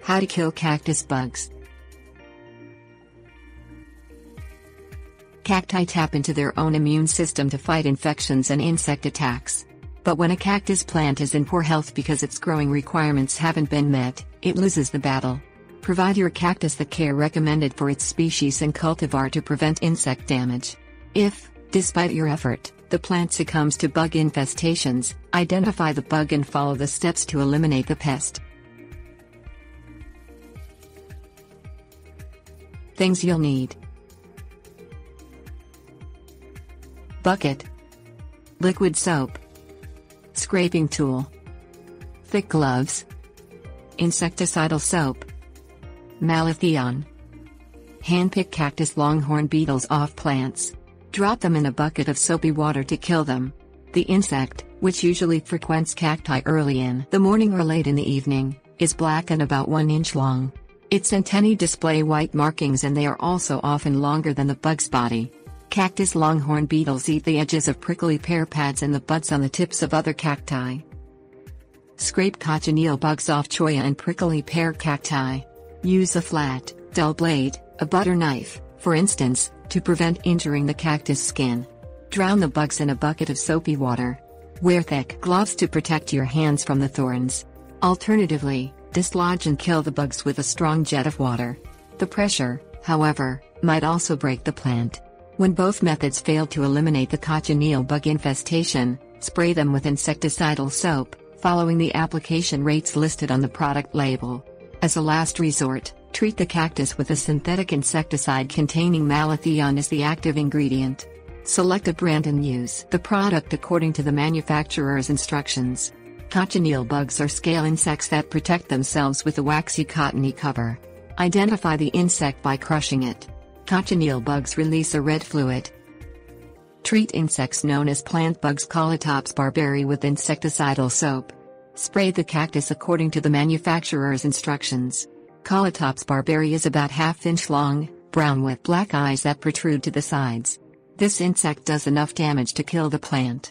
How to kill cactus bugs. Cacti tap into their own immune system to fight infections and insect attacks. But when a cactus plant is in poor health because its growing requirements haven't been met, it loses the battle. Provide your cactus the care recommended for its species and cultivar to prevent insect damage. If, despite your effort, the plant succumbs to bug infestations, identify the bug and follow the steps to eliminate the pest. Things you'll need: bucket, liquid soap, scraping tool, thick gloves, insecticidal soap, malathion. Handpick cactus longhorn beetles off plants. Drop them in a bucket of soapy water to kill them. The insect, which usually frequents cacti early in the morning or late in the evening, is black and about 1 inch long. Its antennae display white markings and they are also often longer than the bug's body. Cactus longhorn beetles eat the edges of prickly pear pads and the buds on the tips of other cacti. Scrape cochineal bugs off cholla and prickly pear cacti. Use a flat, dull blade, a butter knife, for instance, to prevent injuring the cactus skin. Drown the bugs in a bucket of soapy water. Wear thick gloves to protect your hands from the thorns. Alternatively, dislodge and kill the bugs with a strong jet of water. The pressure, however, might also break the plant. When both methods fail to eliminate the cochineal bug infestation, spray them with insecticidal soap, following the application rates listed on the product label. As a last resort, treat the cactus with a synthetic insecticide containing malathion as the active ingredient. Select a brand and use the product according to the manufacturer's instructions. Cochineal bugs are scale insects that protect themselves with a waxy cottony cover. Identify the insect by crushing it. Cochineal bugs release a red fluid. Treat insects known as plant bugs Collotops barberi with insecticidal soap. Spray the cactus according to the manufacturer's instructions. Collotops barberi is about 1/2 inch long, brown with black eyes that protrude to the sides. This insect does enough damage to kill the plant.